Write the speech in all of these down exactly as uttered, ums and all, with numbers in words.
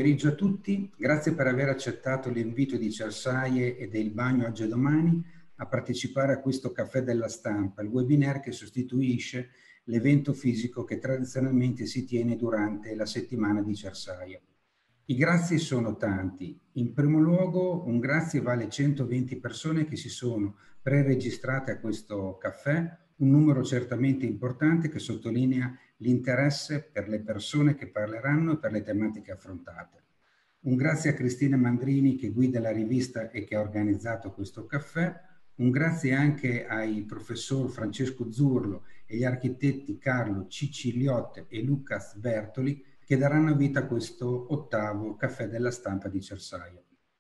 pomeriggio a tutti, grazie per aver accettato l'invito di Cersaie e del Bagno Oggi e Domani a partecipare a questo Caffè della Stampa, il webinar che sostituisce l'evento fisico che tradizionalmente si tiene durante la settimana di Cersaie. I grazie sono tanti. In primo luogo un grazie va alle centoventi persone che si sono pre-registrate a questo caffè, un numero certamente importante che sottolinea l'interesse per le persone che parleranno e per le tematiche affrontate. Un grazie a Cristina Mandrini che guida la rivista e che ha organizzato questo caffè. Un grazie anche ai professor Francesco Zurlo e gli architetti Carlo Ciciliotte e Lucas Bertoli che daranno vita a questo ottavo Caffè della Stampa di Cersaie.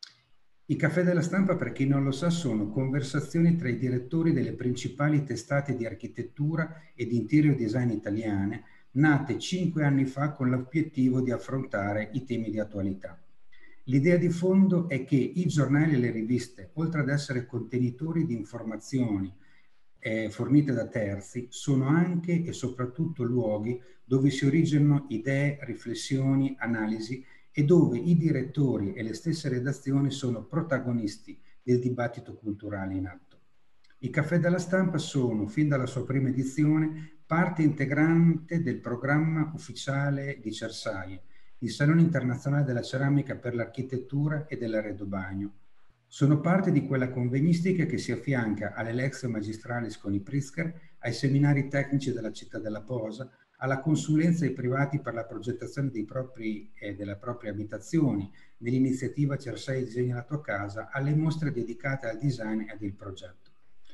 I Caffè della Stampa, per chi non lo sa, sono conversazioni tra i direttori delle principali testate di architettura e di interior design italiane, nate cinque anni fa con l'obiettivo di affrontare i temi di attualità. L'idea di fondo è che i giornali e le riviste, oltre ad essere contenitori di informazioni eh, fornite da terzi, sono anche e soprattutto luoghi dove si originano idee, riflessioni, analisi e dove i direttori e le stesse redazioni sono protagonisti del dibattito culturale in atto. I Caffè della Stampa sono, fin dalla sua prima edizione, parte integrante del programma ufficiale di Cersaie, il Salone Internazionale della Ceramica per l'Architettura e dell'Arredobagno. Sono parte di quella convegnistica che si affianca alle Lectio Magistralis con i Pritzker, ai seminari tecnici della città della Posa, alla consulenza ai privati per la progettazione dei propri, eh, delle proprie abitazioni, nell'iniziativa Cersaie Disegna la tua casa, alle mostre dedicate al design e al progetto.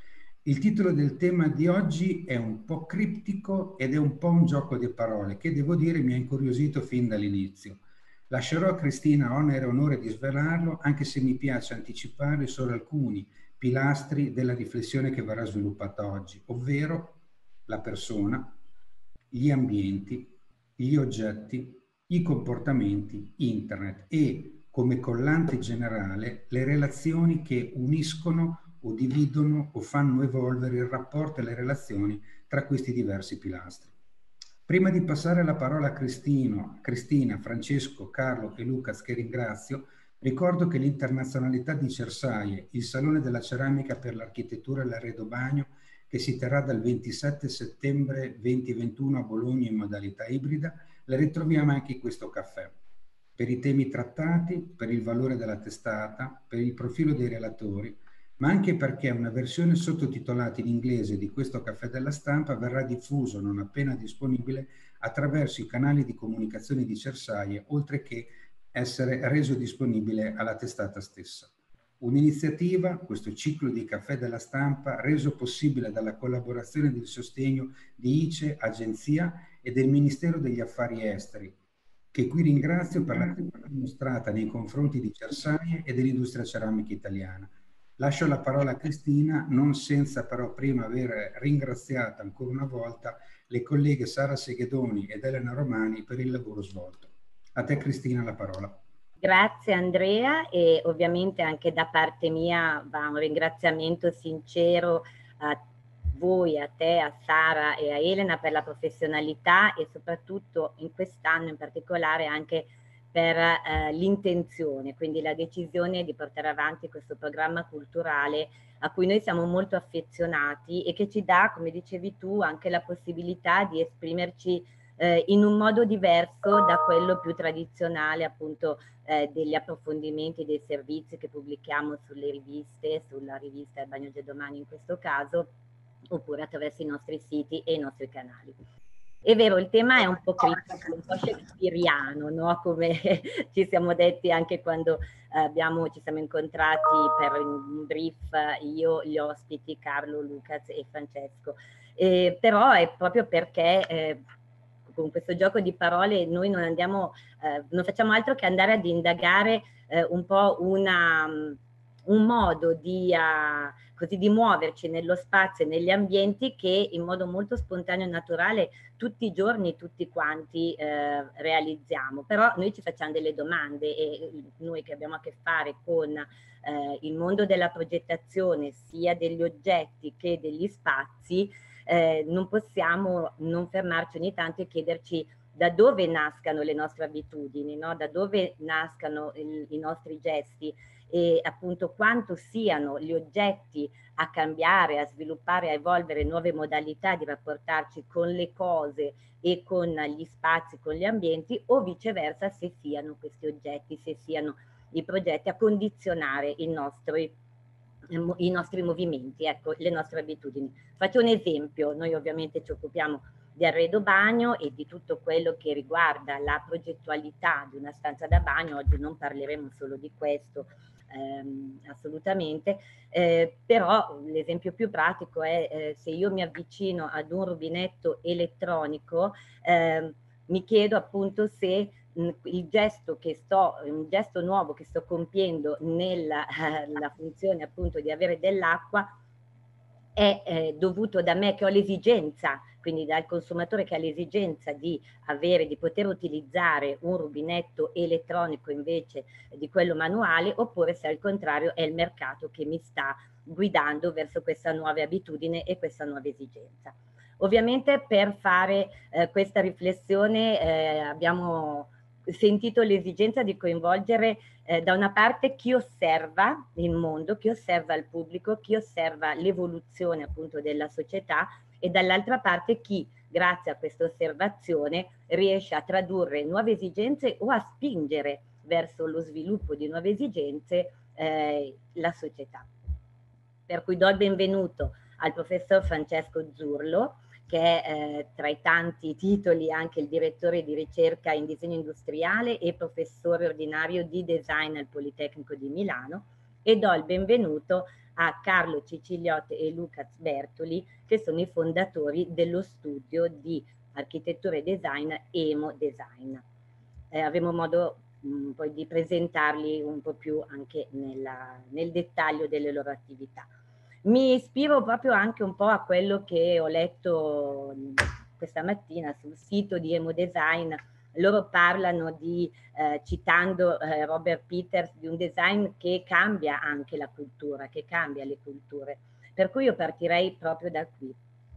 Il titolo del tema di oggi è un po' criptico ed è un po' un gioco di parole che, devo dire, mi ha incuriosito fin dall'inizio. Lascerò a Cristina onere e onore di svelarlo, anche se mi piace anticipare solo alcuni pilastri della riflessione che verrà sviluppata oggi, ovvero la persona, gli ambienti, gli oggetti, i comportamenti, internet e, come collante generale, le relazioni che uniscono o dividono o fanno evolvere il rapporto e le relazioni tra questi diversi pilastri. Prima di passare la parola a Cristino, Cristina, Francesco, Carlo e Lucas, che ringrazio, ricordo che l'internazionalità di Cersaie, il Salone della Ceramica per l'Architettura e l'Arredobagno, che si terrà dal ventisette settembre duemilaventuno a Bologna in modalità ibrida, la ritroviamo anche in questo caffè. Per i temi trattati, per il valore della testata, per il profilo dei relatori, ma anche perché una versione sottotitolata in inglese di questo Caffè della Stampa verrà diffuso non appena disponibile attraverso i canali di comunicazione di Cersaie, oltre che essere reso disponibile alla testata stessa. Un'iniziativa, questo ciclo di Caffè della Stampa, reso possibile dalla collaborazione e del sostegno di I C E, Agenzia e del Ministero degli Affari Esteri, che qui ringrazio per l'attenzione mostrata nei confronti di Cersaie e dell'industria ceramica italiana. Lascio la parola a Cristina, non senza però prima aver ringraziato ancora una volta le colleghe Sara Seghedoni ed Elena Romani per il lavoro svolto. A te Cristina la parola. Grazie Andrea, e ovviamente anche da parte mia va un ringraziamento sincero a voi, a te, a Sara e a Elena per la professionalità e soprattutto in quest'anno in particolare anche per eh, l'intenzione, quindi la decisione di portare avanti questo programma culturale a cui noi siamo molto affezionati e che ci dà, come dicevi tu, anche la possibilità di esprimerci eh, in un modo diverso da quello più tradizionale, appunto eh, degli approfondimenti dei servizi che pubblichiamo sulle riviste, sulla rivista Il Bagno Oggi e Domani in questo caso, oppure attraverso i nostri siti e i nostri canali. È vero, il tema è un po' critico, un po' shakespeariano, no? Come ci siamo detti anche quando abbiamo, ci siamo incontrati per un brief, io, gli ospiti, Carlo, Lucas e Francesco. Eh, però è proprio perché eh, con questo gioco di parole noi non andiamo, eh, non facciamo altro che andare ad indagare eh, un po' una, un modo di... Uh, così di muoverci nello spazio e negli ambienti che in modo molto spontaneo e naturale tutti i giorni tutti quanti eh, realizziamo. Però noi ci facciamo delle domande e noi che abbiamo a che fare con eh, il mondo della progettazione sia degli oggetti che degli spazi, eh, non possiamo non fermarci ogni tanto e chiederci da dove nascano le nostre abitudini, no? Da dove nascano il, i nostri gesti e appunto quanto siano gli oggetti a cambiare, a sviluppare, a evolvere nuove modalità di rapportarci con le cose e con gli spazi, con gli ambienti, o viceversa se siano questi oggetti, se siano i progetti a condizionare i nostri, i nostri movimenti, ecco, le nostre abitudini. Faccio un esempio: noi ovviamente ci occupiamo di arredo bagno e di tutto quello che riguarda la progettualità di una stanza da bagno. Oggi non parleremo solo di questo, ehm, assolutamente, eh, però l'esempio più pratico è eh, se io mi avvicino ad un rubinetto elettronico, eh, mi chiedo appunto se mh, il gesto che sto, un gesto nuovo che sto compiendo nella eh, la funzione appunto di avere dell'acqua è eh, dovuto da me che ho l'esigenza, quindi dal consumatore che ha l'esigenza di avere, di poter utilizzare un rubinetto elettronico invece di quello manuale, oppure se al contrario è il mercato che mi sta guidando verso questa nuova abitudine e questa nuova esigenza. Ovviamente per fare eh, questa riflessione eh, abbiamo sentito l'esigenza di coinvolgere eh, da una parte chi osserva il mondo, chi osserva il pubblico, chi osserva l'evoluzione appunto della società, e dall'altra parte chi, grazie a questa osservazione, riesce a tradurre nuove esigenze o a spingere verso lo sviluppo di nuove esigenze eh, la società. Per cui do il benvenuto al professor Francesco Zurlo, che è eh, tra i tanti titoli anche il direttore di ricerca in disegno industriale e professore ordinario di design al Politecnico di Milano, e do il benvenuto a Carlo Ciciliotti e Luca Bertoli, che sono i fondatori dello studio di architettura e design Emo Design. Eh, avremo modo mh, poi di presentarli un po' più anche nella, nel dettaglio delle loro attività. Mi ispiro proprio anche un po' a quello che ho letto questa mattina sul sito di Emo Design. Loro parlano di, eh, citando eh, Robert Peters, di un design che cambia anche la cultura, che cambia le culture. Per cui io partirei proprio da qui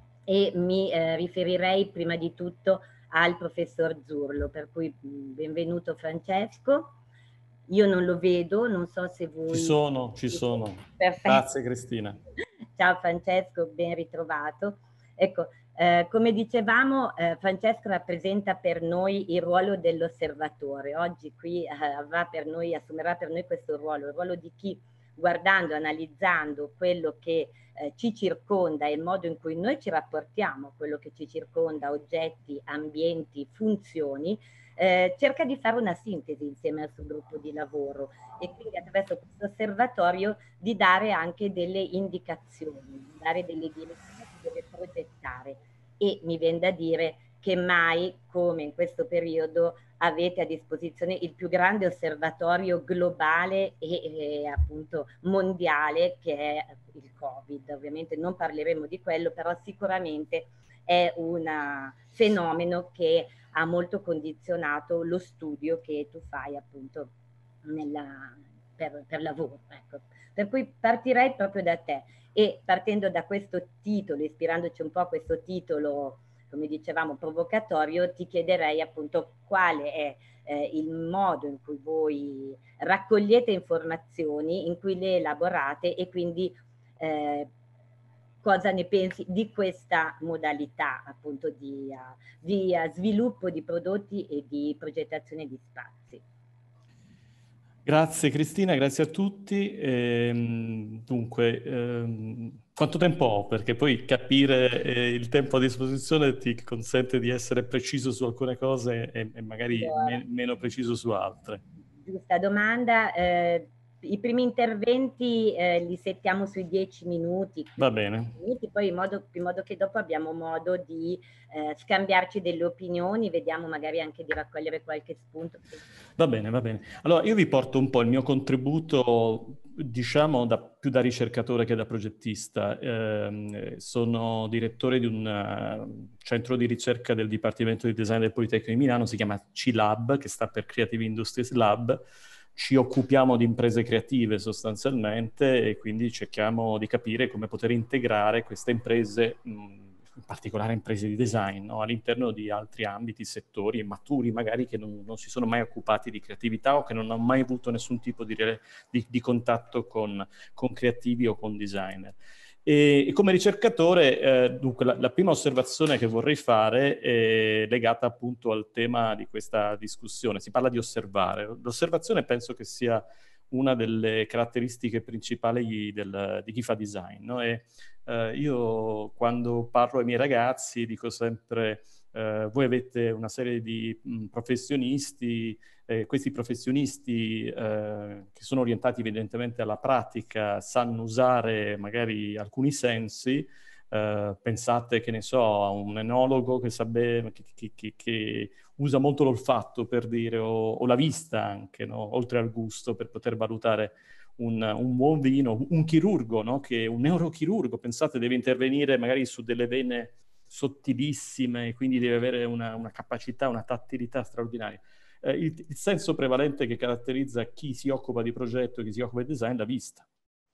e mi eh, riferirei prima di tutto al professor Zurlo, per cui mh, benvenuto Francesco. Io non lo vedo, non so se voi... Ci sono, ci sono. Perfetto. Grazie Cristina. Ciao Francesco, ben ritrovato. Ecco, eh, come dicevamo, eh, Francesco rappresenta per noi il ruolo dell'osservatore. Oggi qui eh, avrà per noi, assumerà per noi questo ruolo, il ruolo di chi, guardando, analizzando quello che eh, ci circonda e il modo in cui noi ci rapportiamo a quello che ci circonda, oggetti, ambienti, funzioni, Eh, cerca di fare una sintesi insieme al suo gruppo di lavoro e quindi attraverso questo osservatorio di dare anche delle indicazioni, di dare delle direzioni che deve progettare. E mi viene da dire che mai come in questo periodo avete a disposizione il più grande osservatorio globale e, e appunto mondiale, che è il Covid. Ovviamente non parleremo di quello, però sicuramente è un fenomeno che ha molto condizionato lo studio che tu fai appunto nella, per, per lavoro. Ecco. Per cui partirei proprio da te e partendo da questo titolo, ispirandoci un po' a questo titolo, come dicevamo, provocatorio, ti chiederei appunto quale è eh, il modo in cui voi raccogliete informazioni, in cui le elaborate e quindi eh, cosa ne pensi di questa modalità appunto di, uh, di uh, sviluppo di prodotti e di progettazione di spazi. Grazie Cristina, grazie a tutti. Ehm, dunque, ehm, quanto tempo ho? Perché poi capire eh, il tempo a disposizione ti consente di essere preciso su alcune cose e, e magari Allora, me meno preciso su altre. Giusta domanda. Eh, I primi interventi eh, li settiamo sui dieci minuti. Va bene. Minuti, poi in modo, in modo che dopo abbiamo modo di eh, scambiarci delle opinioni, vediamo magari anche di raccogliere qualche spunto. Va bene, va bene. Allora io vi porto un po' il mio contributo, diciamo, da, più da ricercatore che da progettista. Eh, sono direttore di un uh, centro di ricerca del Dipartimento di Design del Politecnico di Milano, si chiama C Lab, che sta per Creative Industries Lab. Ci occupiamo di imprese creative sostanzialmente e quindi cerchiamo di capire come poter integrare queste imprese mh, in particolare imprese di design, no? All'interno di altri ambiti, settori maturi magari che non, non si sono mai occupati di creatività o che non hanno mai avuto nessun tipo di, di, di contatto con, con creativi o con designer. E, e come ricercatore, eh, dunque, la, la prima osservazione che vorrei fare è legata appunto al tema di questa discussione. Si parla di osservare. L'osservazione penso che sia una delle caratteristiche principali del, di chi fa design, no? E eh, io quando parlo ai miei ragazzi dico sempre eh, voi avete una serie di mh, professionisti, eh, questi professionisti eh, che sono orientati evidentemente alla pratica, sanno usare magari alcuni sensi. Uh, pensate, che ne so, a un enologo che sa bene, che, che, che, che usa molto l'olfatto, per dire, o, o la vista anche, no? Oltre al gusto, per poter valutare un, un buon vino. Un chirurgo, no? Che un neurochirurgo, pensate, deve intervenire magari su delle vene sottilissime, quindi deve avere una, una capacità, una tattilità straordinaria. Eh, il, il senso prevalente che caratterizza chi si occupa di progetto, chi si occupa di design, è la vista.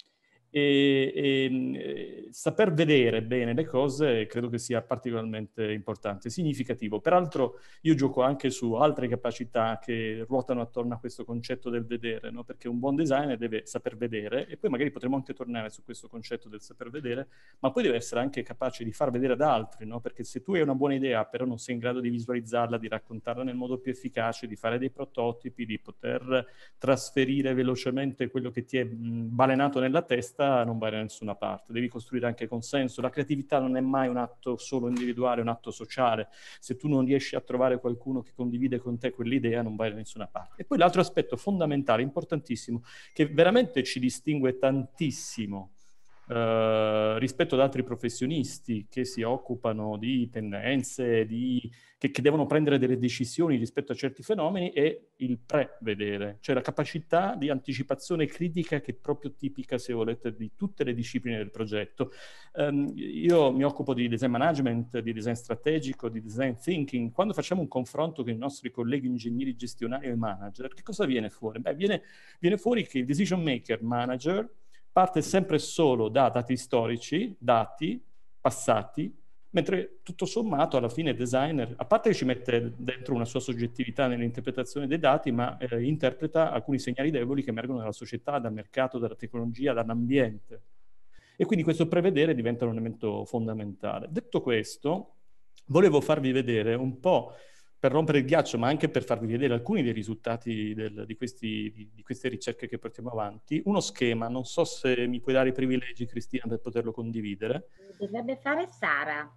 E, e saper vedere bene le cose credo che sia particolarmente importante, significativo. Peraltro io gioco anche su altre capacità che ruotano attorno a questo concetto del vedere, no? Perché un buon designer deve saper vedere, e poi magari potremo anche tornare su questo concetto del saper vedere, ma poi deve essere anche capace di far vedere ad altri, no? Perché se tu hai una buona idea però non sei in grado di visualizzarla, di raccontarla nel modo più efficace, di fare dei prototipi, di poter trasferire velocemente quello che ti è mh, balenato nella testa, non vai da nessuna parte. Devi costruire anche consenso. La creatività non è mai un atto solo individuale, è un atto sociale. Se tu non riesci a trovare qualcuno che condivide con te quell'idea, non vai da nessuna parte. E poi l'altro aspetto fondamentale, importantissimo, che veramente ci distingue tantissimo Uh, rispetto ad altri professionisti che si occupano di tendenze, di, che, che devono prendere delle decisioni rispetto a certi fenomeni, è il prevedere, cioè la capacità di anticipazione critica che è proprio tipica, se volete, di tutte le discipline del progetto. Um, io mi occupo di design management, di design strategico, di design thinking. Quando facciamo un confronto con i nostri colleghi ingegneri gestionali e manager, che cosa viene fuori? Beh, viene, viene fuori che il decision maker manager parte sempre solo da dati storici, dati passati, mentre tutto sommato alla fine il designer, a parte che ci mette dentro una sua soggettività nell'interpretazione dei dati, ma eh, interpreta alcuni segnali deboli che emergono dalla società, dal mercato, dalla tecnologia, dall'ambiente. E quindi questo prevedere diventa un elemento fondamentale. Detto questo, volevo farvi vedere un po', per rompere il ghiaccio, ma anche per farvi vedere alcuni dei risultati del, di, questi, di, di queste ricerche che portiamo avanti, uno schema. Non so se mi puoi dare i privilegi, Cristina, per poterlo condividere. Dovrebbe fare Sara.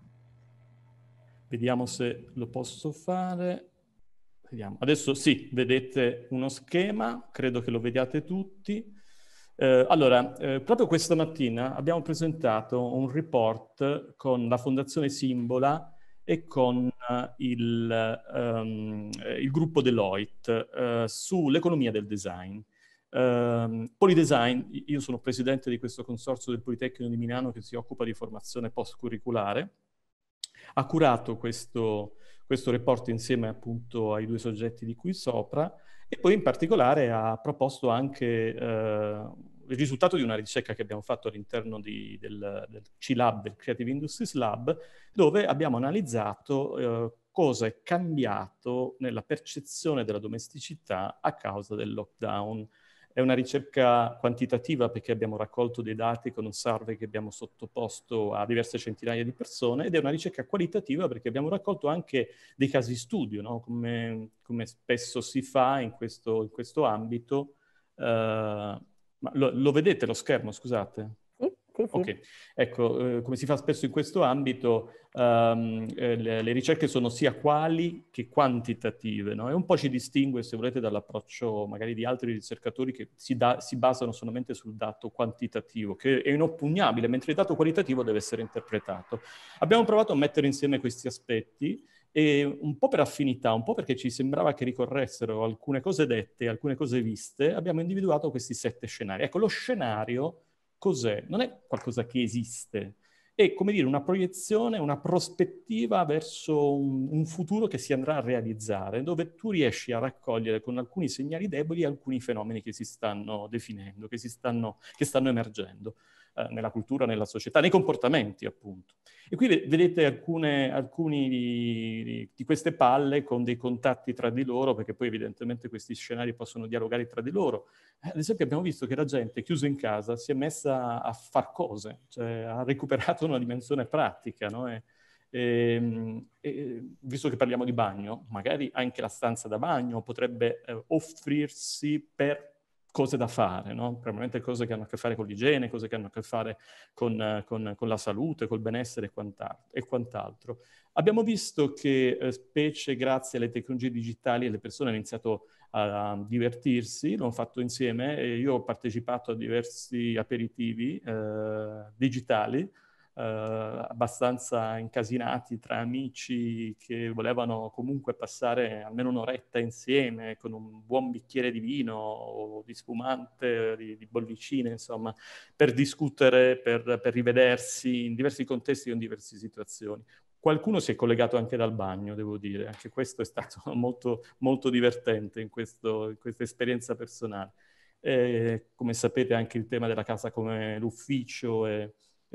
Vediamo se lo posso fare. Vediamo. Adesso sì, vedete uno schema, credo che lo vediate tutti. Eh, allora, eh, proprio questa mattina abbiamo presentato un report con la Fondazione Simbola e con uh, il, um, il gruppo Deloitte uh, sull'economia del design. Uh, Polidesign, io sono presidente di questo consorzio del Politecnico di Milano che si occupa di formazione post-curriculare, ha curato questo, questo report insieme appunto ai due soggetti di cui sopra, e poi in particolare ha proposto anche uh, il risultato di una ricerca che abbiamo fatto all'interno di, del, del C Lab, del Creative Industries Lab, dove abbiamo analizzato eh, cosa è cambiato nella percezione della domesticità a causa del lockdown. È una ricerca quantitativa perché abbiamo raccolto dei dati con un survey che abbiamo sottoposto a diverse centinaia di persone, ed è una ricerca qualitativa perché abbiamo raccolto anche dei casi studio, no? come, come spesso si fa in questo, in questo ambito. Uh, Ma lo, lo vedete lo schermo, scusate? Sì, sì, sì. Ok, ecco, eh, come si fa spesso in questo ambito, um, eh, le, le ricerche sono sia quali che quantitative, no? E un po' ci distingue, se volete, dall'approccio magari di altri ricercatori che si, da, si basano solamente sul dato quantitativo, che è inoppugnabile, mentre il dato qualitativo deve essere interpretato. Abbiamo provato a mettere insieme questi aspetti, e un po' per affinità, un po' perché ci sembrava che ricorressero alcune cose dette, alcune cose viste, abbiamo individuato questi sette scenari. Ecco, lo scenario cos'è? Non è qualcosa che esiste, è come dire una proiezione, una prospettiva verso un, un futuro che si andrà a realizzare, dove tu riesci a raccogliere con alcuni segnali deboli alcuni fenomeni che si stanno definendo, che, si stanno, che stanno emergendo. eh, nella cultura, nella società, nei comportamenti appunto. E qui vedete alcune, alcuni di, di queste palle con dei contatti tra di loro, perché poi evidentemente questi scenari possono dialogare tra di loro. Eh, ad esempio abbiamo visto che la gente chiusa in casa si è messa a far cose, cioè ha recuperato una dimensione pratica, no? E, e, e, visto che parliamo di bagno, magari anche la stanza da bagno potrebbe eh, offrirsi per cose da fare, no? Probabilmente cose che hanno a che fare con l'igiene, cose che hanno a che fare con, con, con la salute, col benessere e quant'altro. E quant'altro. Abbiamo visto che, eh, specie grazie alle tecnologie digitali, le persone hanno iniziato a, a divertirsi, l'hanno fatto insieme, e io ho partecipato a diversi aperitivi eh, digitali, Uh, abbastanza incasinati tra amici che volevano comunque passare almeno un'oretta insieme con un buon bicchiere di vino o di spumante, di, di bollicine, insomma, per discutere, per, per rivedersi in diversi contesti e in diverse situazioni. Qualcuno si è collegato anche dal bagno, devo dire, anche questo è stato molto, molto divertente in, questo, in questa esperienza personale. E, come sapete, anche il tema della casa come l'ufficio è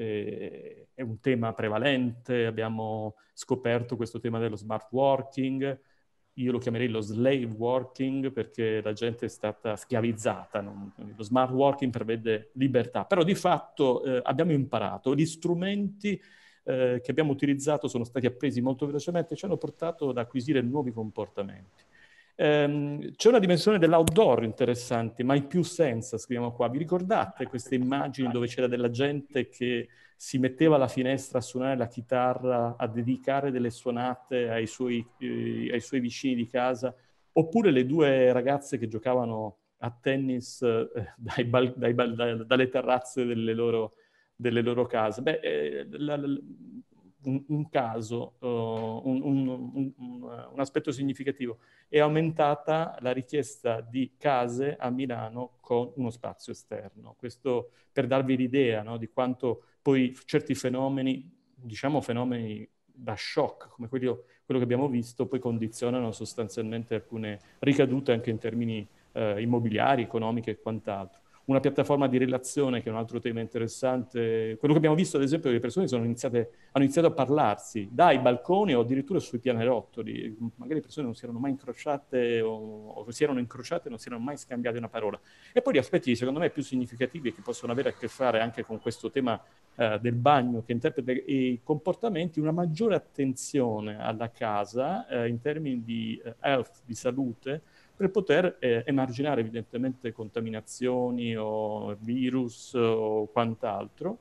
è un tema prevalente. Abbiamo scoperto questo tema dello smart working, io lo chiamerei lo slave working perché la gente è stata schiavizzata. Non? Lo smart working prevede libertà, però di fatto eh, abbiamo imparato, gli strumenti eh, che abbiamo utilizzato sono stati appresi molto velocemente e ci hanno portato ad acquisire nuovi comportamenti. Um, c'è una dimensione dell'outdoor interessante, mai più senza, scriviamo qua. Vi ricordate queste immagini dove c'era della gente che si metteva alla finestra a suonare la chitarra, a dedicare delle suonate ai suoi, eh, ai suoi vicini di casa? Oppure le due ragazze che giocavano a tennis eh, dai bal- dai bal- da- dalle terrazze delle loro, delle loro case? Beh, eh, la, la, un, un caso, uh, un, un, un, un aspetto significativo: è aumentata la richiesta di case a Milano con uno spazio esterno. Questo per darvi l'idea, no, di quanto poi certi fenomeni, diciamo fenomeni da shock, come quello, quello che abbiamo visto, poi condizionano sostanzialmente alcune ricadute anche in termini eh, immobiliari, economiche e quant'altro. Una piattaforma di relazione, che è un altro tema interessante. Quello che abbiamo visto, ad esempio, è che le persone sono iniziate, hanno iniziato a parlarsi dai balconi o addirittura sui pianerottoli. Magari le persone non si erano mai incrociate o, o si erano incrociate e non si erano mai scambiate una parola. E poi gli aspetti, secondo me, più significativi, che possono avere a che fare anche con questo tema eh, del bagno, che interpreta i comportamenti, una maggiore attenzione alla casa eh, in termini di eh, health, di salute, per poter eh, emarginare evidentemente contaminazioni o virus o quant'altro.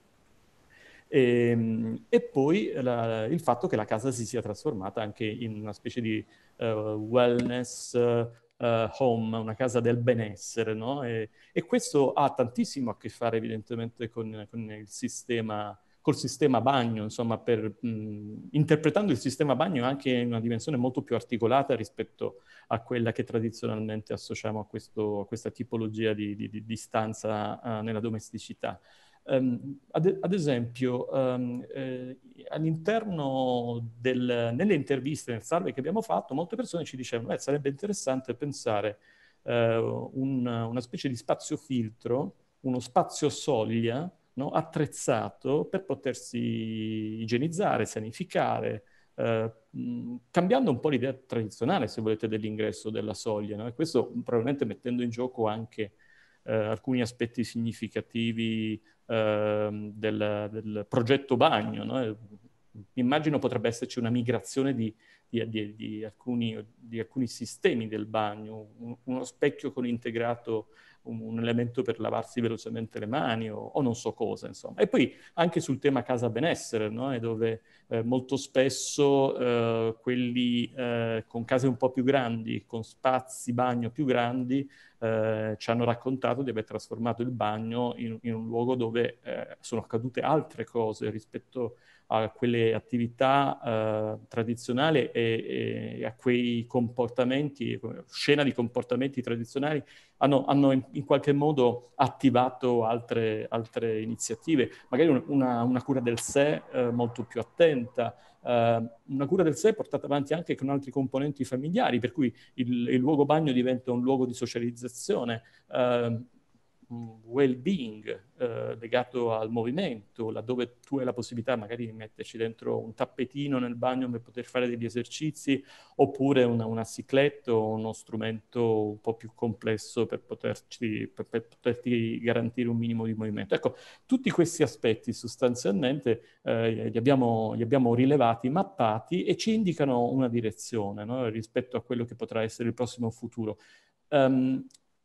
E, e poi la, il fatto che la casa si sia trasformata anche in una specie di uh, wellness uh, home, una casa del benessere, no? E, e questo ha tantissimo a che fare evidentemente con, con il sistema, col sistema bagno, insomma, per, mh, interpretando il sistema bagno anche in una dimensione molto più articolata rispetto a quella che tradizionalmente associamo a, questo, a questa tipologia di, di, di stanza uh, nella domesticità. Um, ad, ad esempio, um, eh, all'interno del, nelle interviste, nel survey che abbiamo fatto, molte persone ci dicevano che sarebbe interessante pensare eh, un, una specie di spazio filtro, uno spazio soglia, no, attrezzato per potersi igienizzare, sanificare, eh, mh, cambiando un po' l'idea tradizionale, se volete, dell'ingresso della soglia, no? E questo probabilmente mettendo in gioco anche eh, alcuni aspetti significativi eh, del, del progetto bagno, no? Immagino potrebbe esserci una migrazione di, di, di, di, alcuni, di alcuni sistemi del bagno, un, uno specchio con integrato un, un elemento per lavarsi velocemente le mani o, o non so cosa, insomma. E poi anche sul tema casa benessere, no? E dove eh, molto spesso eh, quelli eh, con case un po' più grandi, con spazi bagno più grandi, eh, ci hanno raccontato di aver trasformato il bagno in, in un luogo dove eh, sono accadute altre cose rispetto a quelle attività eh, tradizionali e, e a quei comportamenti, scena di comportamenti tradizionali, hanno, hanno in, in qualche modo attivato altre, altre iniziative, magari una, una cura del sé eh, molto più attenta, eh, una cura del sé portata avanti anche con altri componenti familiari, per cui il, il luogo bagno diventa un luogo di socializzazione. Eh, well-being eh, legato al movimento, laddove tu hai la possibilità magari di metterci dentro un tappetino nel bagno per poter fare degli esercizi, oppure una, una cicletta o uno strumento un po' più complesso per, poterci, per, per poterti garantire un minimo di movimento. Ecco, tutti questi aspetti sostanzialmente eh, li, abbiamo, li abbiamo rilevati, mappati e ci indicano una direzione, no? Rispetto a quello che potrà essere il prossimo futuro. Um,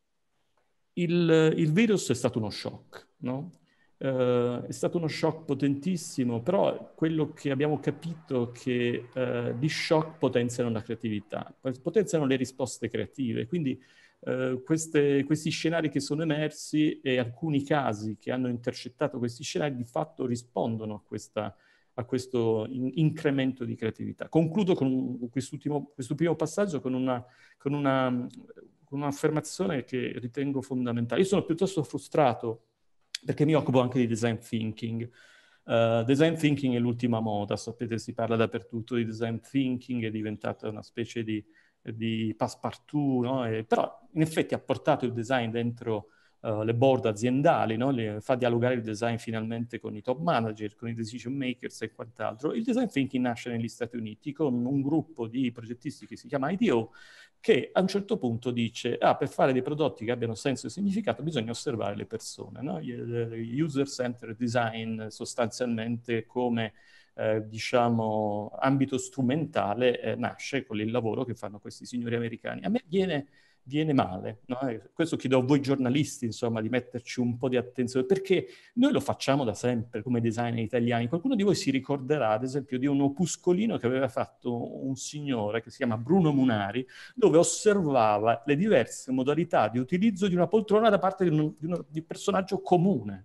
il, il virus è stato uno shock, no? Uh, è stato uno shock potentissimo, però quello che abbiamo capito è che uh, gli shock potenziano la creatività, potenziano le risposte creative, quindi uh, queste, questi scenari che sono emersi e alcuni casi che hanno intercettato questi scenari di fatto rispondono a, questa, a questo in, incremento di creatività. Concludo con quest'ultimo, questo primo passaggio con una, con una con un'affermazione che ritengo fondamentale. Io sono piuttosto frustrato perché mi occupo anche di design thinking. Uh, design thinking è l'ultima moda, sapete, si parla dappertutto di design thinking, è diventata una specie di, di passepartout, no? E, però in effetti ha portato il design dentro uh, le board aziendali, no? Le, fa dialogare il design finalmente con i top manager, con i decision makers e quant'altro. Il design thinking nasce negli Stati Uniti con un gruppo di progettisti che si chiama I D O, che a un certo punto dice, ah, per fare dei prodotti che abbiano senso e significato bisogna osservare le persone, no? User-centered design sostanzialmente come, eh, diciamo, ambito strumentale eh, nasce con il lavoro che fanno questi signori americani. A me viene, viene male, no? Questo chiedo a voi giornalisti, insomma, di metterci un po' di attenzione, perché noi lo facciamo da sempre come designer italiani. Qualcuno di voi si ricorderà, ad esempio, di un opuscolino che aveva fatto un signore che si chiama Bruno Munari, dove osservava le diverse modalità di utilizzo di una poltrona da parte di un, di un, di un personaggio comune.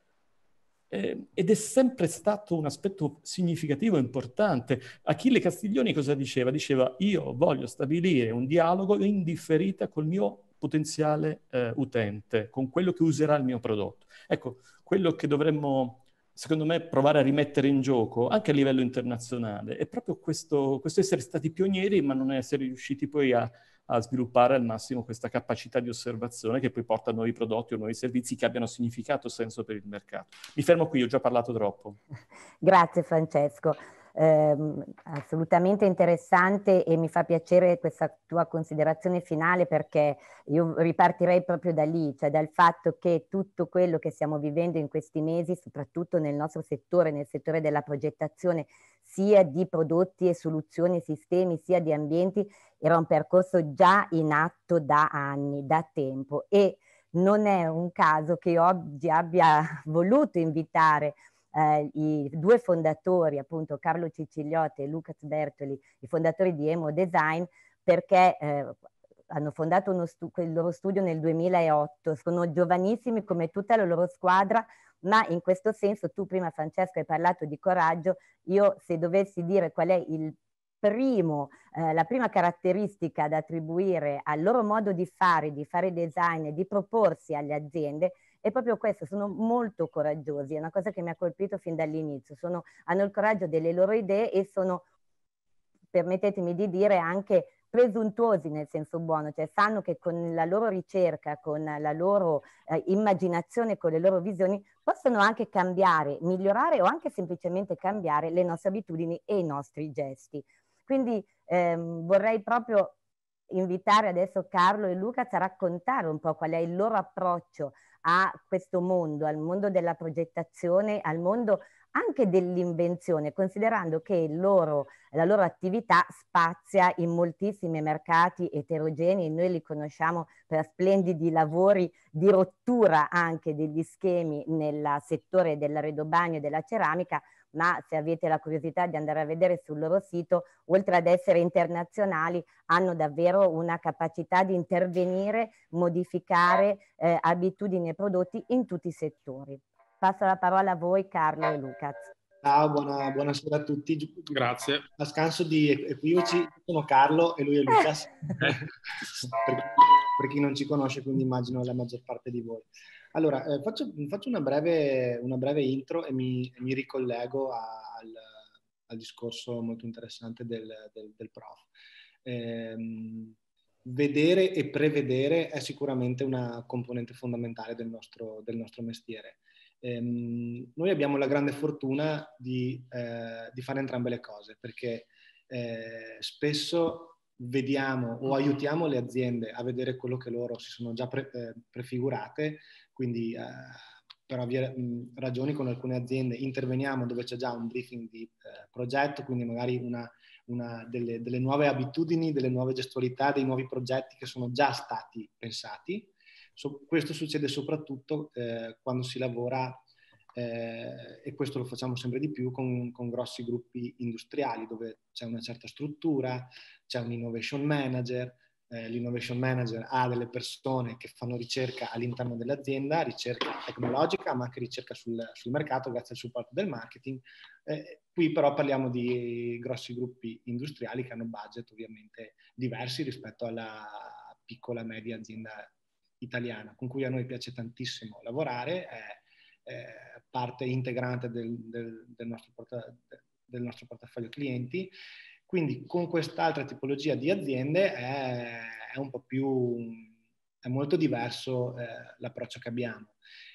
Eh, ed è sempre stato un aspetto significativo e importante. Achille Castiglioni cosa diceva? Diceva, io voglio stabilire un dialogo in differita col mio potenziale eh, utente, con quello che userà il mio prodotto. Ecco, quello che dovremmo, secondo me, provare a rimettere in gioco, anche a livello internazionale, è proprio questo, questo essere stati pionieri, ma non essere riusciti poi a, a sviluppare al massimo questa capacità di osservazione che poi porta a nuovi prodotti o nuovi servizi che abbiano significato o senso per il mercato. Mi fermo qui, ho già parlato troppo. Grazie Francesco. Eh, assolutamente interessante e mi fa piacere questa tua considerazione finale, perché io ripartirei proprio da lì, cioè dal fatto che tutto quello che stiamo vivendo in questi mesi, soprattutto nel nostro settore, nel settore della progettazione, sia di prodotti e soluzioni e sistemi, sia di ambienti, era un percorso già in atto da anni, da tempo, e non è un caso che oggi abbia voluto invitare Eh, i due fondatori, appunto Carlo Ciccigliotti e Luca Bertoli, i fondatori di Emo Design, perché eh, hanno fondato uno stu- il loro studio nel duemilaotto, sono giovanissimi come tutta la loro squadra, ma in questo senso, tu prima Francesco hai parlato di coraggio, io se dovessi dire qual è il primo, eh, la prima caratteristica da attribuire al loro modo di fare, di fare design e di proporsi alle aziende, è proprio questo: sono molto coraggiosi, è una cosa che mi ha colpito fin dall'inizio, sono, hanno il coraggio delle loro idee e sono, permettetemi di dire, anche presuntuosi nel senso buono, cioè sanno che con la loro ricerca, con la loro eh, immaginazione, con le loro visioni, possono anche cambiare, migliorare o anche semplicemente cambiare le nostre abitudini e i nostri gesti. Quindi ehm, vorrei proprio invitare adesso Carlo e Luca a raccontare un po' qual è il loro approccio a questo mondo, al mondo della progettazione, al mondo anche dell'invenzione, considerando che il loro, la loro attività spazia in moltissimi mercati eterogenei. Noi li conosciamo per splendidi lavori di rottura anche degli schemi nel settore dell'arredobagno e della ceramica, ma se avete la curiosità di andare a vedere sul loro sito, oltre ad essere internazionali, hanno davvero una capacità di intervenire, modificare eh, abitudini e prodotti in tutti i settori. Passo la parola a voi, Carlo e Lucas. Ciao, buona, buonasera a tutti. Grazie. A scanso di equivoci, sono Carlo e lui è Lucas, Eh. per, per chi non ci conosce, quindi immagino la maggior parte di voi. Allora, eh, faccio, faccio una, breve, una breve intro e mi, mi ricollego a, al, al discorso molto interessante del, del, del prof. Ehm, vedere e prevedere è sicuramente una componente fondamentale del nostro, del nostro mestiere. Ehm, noi abbiamo la grande fortuna di, eh, di fare entrambe le cose, perché eh, spesso vediamo o aiutiamo le aziende a vedere quello che loro si sono già pre, eh, prefigurate, quindi eh, per ovvie mh, ragioni con alcune aziende interveniamo dove c'è già un briefing di eh, progetto, quindi magari una, una delle, delle nuove abitudini, delle nuove gestualità, dei nuovi progetti che sono già stati pensati. So, questo succede soprattutto eh, quando si lavora, eh, e questo lo facciamo sempre di più, con, con grossi gruppi industriali dove c'è una certa struttura, c'è un innovation manager, eh, l'innovation manager ha delle persone che fanno ricerca all'interno dell'azienda, ricerca tecnologica ma anche ricerca sul, sul mercato grazie al supporto del marketing. Eh, qui però parliamo di grossi gruppi industriali che hanno budget ovviamente diversi rispetto alla piccola media azienda italiana, con cui a noi piace tantissimo lavorare, è, è parte integrante del, del, del, nostro porta, del nostro portafoglio clienti. Quindi con quest'altra tipologia di aziende è, è un po' più, è molto diverso eh, l'approccio che abbiamo,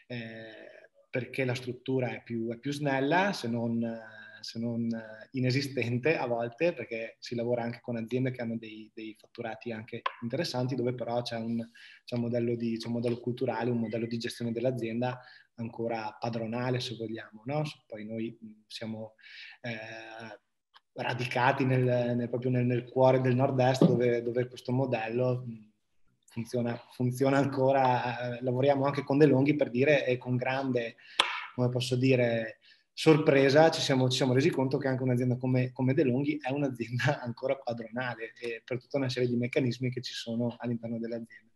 eh, perché la struttura è più, è più snella, se non, se non inesistente a volte, perché si lavora anche con aziende che hanno dei, dei fatturati anche interessanti, dove però c'è un, c'è un modello di, c'è un modello culturale, un modello di gestione dell'azienda ancora padronale, se vogliamo, no? Poi noi siamo eh, radicati nel, nel, proprio nel, nel cuore del nord-est, dove, dove questo modello funziona, funziona ancora. Eh, lavoriamo anche con DeLonghi, per dire, e con grande, come posso dire, sorpresa ci siamo, ci siamo resi conto che anche un'azienda come, come DeLonghi è un'azienda ancora padronale, e per tutta una serie di meccanismi che ci sono all'interno dell'azienda.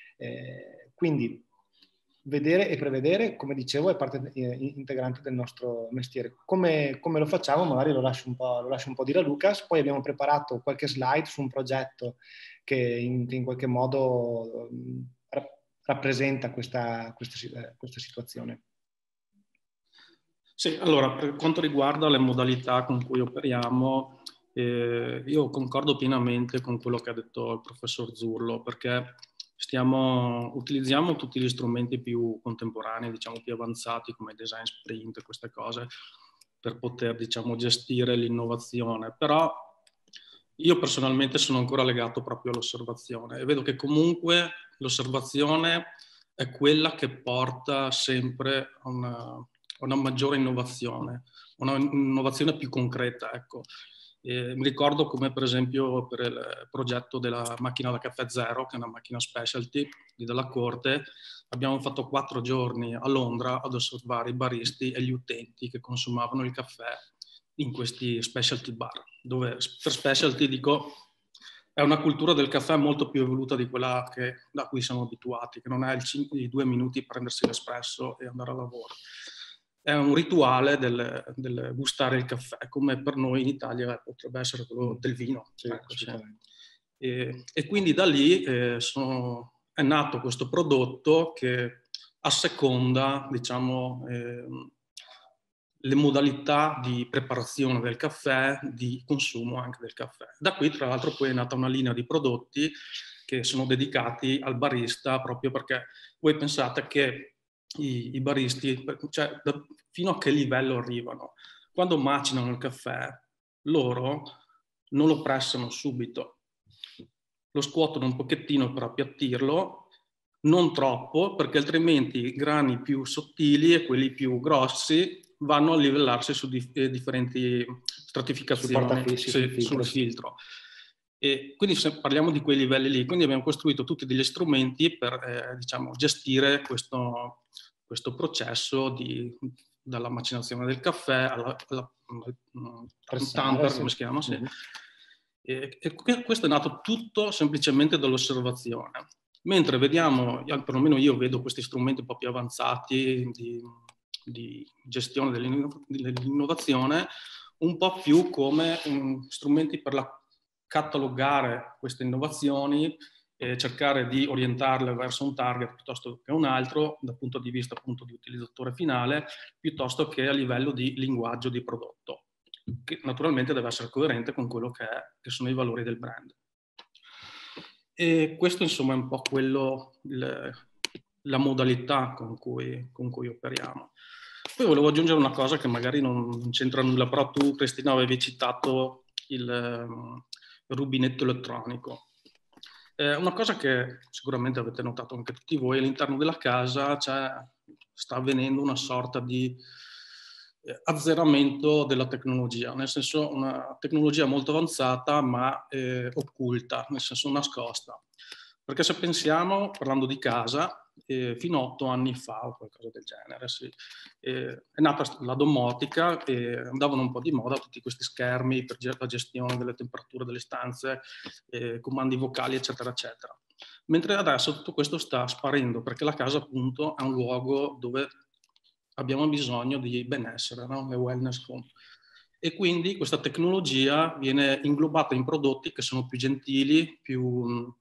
Eh, quindi vedere e prevedere, come dicevo, è parte integrante del nostro mestiere. Come, come lo facciamo? Magari lo lascio, un po', lo lascio un po' dire a Lucas. Poi abbiamo preparato qualche slide su un progetto che in, in qualche modo um, rappresenta questa, questa, questa situazione. Sì, allora, per quanto riguarda le modalità con cui operiamo, eh, io concordo pienamente con quello che ha detto il professor Zurlo, perché stiamo, utilizziamo tutti gli strumenti più contemporanei, diciamo più avanzati, come design sprint, queste cose, per poter, diciamo, gestire l'innovazione. Però io personalmente sono ancora legato proprio all'osservazione e vedo che comunque l'osservazione è quella che porta sempre a una, una maggiore innovazione, una innovazione più concreta, ecco. E mi ricordo come per esempio per il progetto della macchina da caffè zero, che è una macchina specialty della Corte, abbiamo fatto quattro giorni a Londra ad osservare i baristi e gli utenti che consumavano il caffè in questi specialty bar, dove per specialty dico è una cultura del caffè molto più evoluta di quella che, da cui siamo abituati, che non è il cinque, i due minuti prendersi l'espresso e andare a lavoro. È un rituale del, del gustare il caffè, come per noi in Italia potrebbe essere quello del vino. Sì, ecco, sì. E, e quindi da lì eh, sono, è nato questo prodotto che asseconda, diciamo, eh, le modalità di preparazione del caffè, di consumo anche del caffè. Da qui, tra l'altro, poi è nata una linea di prodotti che sono dedicati al barista, proprio perché voi pensate che i, i baristi, cioè da, fino a che livello arrivano? Quando macinano il caffè, loro non lo pressano subito, lo scuotono un pochettino per appiattirlo, non troppo, perché altrimenti i grani più sottili e quelli più grossi vanno a livellarsi su dif differenti stratificazioni sì, sul, filtro. sul filtro. E quindi se parliamo di quei livelli lì, quindi abbiamo costruito tutti degli strumenti per eh, diciamo, gestire questo, questo processo di, dalla macinazione del caffè alla, alla, alla tamper, come si chiama? Sì. Mm-hmm. e, e questo è nato tutto semplicemente dall'osservazione. Mentre vediamo, perlomeno io vedo questi strumenti un po' più avanzati di, di gestione dell'innovazione un po' più come um, strumenti per la, catalogare queste innovazioni e cercare di orientarle verso un target piuttosto che un altro dal punto di vista appunto di utilizzatore finale, piuttosto che a livello di linguaggio di prodotto, che naturalmente deve essere coerente con quello che, è, che sono i valori del brand. E questo insomma è un po' quello, le, la modalità con cui, con cui operiamo. Poi volevo aggiungere una cosa che magari non, non c'entra nulla, però tu, Cristina, avevi citato il, um, il rubinetto elettronico. Eh, una cosa che sicuramente avete notato anche tutti voi, all'interno della casa cioè, sta avvenendo una sorta di eh, azzeramento della tecnologia, nel senso una tecnologia molto avanzata ma eh, occulta, nel senso nascosta. Perché se pensiamo, parlando di casa, eh, fino a otto anni fa o qualcosa del genere, sì, eh, è nata la domotica e andavano un po' di moda tutti questi schermi per la gestione delle temperature delle stanze, eh, comandi vocali, eccetera, eccetera. Mentre adesso tutto questo sta sparendo perché la casa appunto è un luogo dove abbiamo bisogno di benessere, no? Le wellness home. E quindi questa tecnologia viene inglobata in prodotti che sono più gentili, più